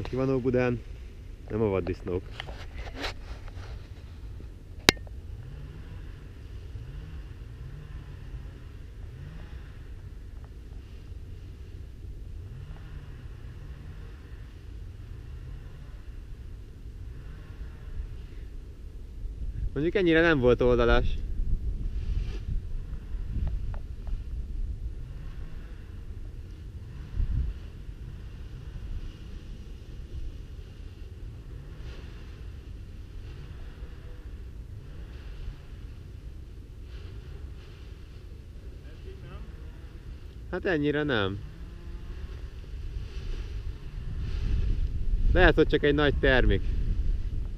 Ki van Óbudán? Nem a vaddisznók. Mondjuk ennyire nem volt oldalas. Hát ennyire nem. Lehet, hogy csak egy nagy termik.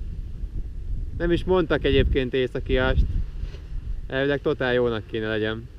Nem is mondtak egyébként északiast. Elvileg totál jónak kéne legyen.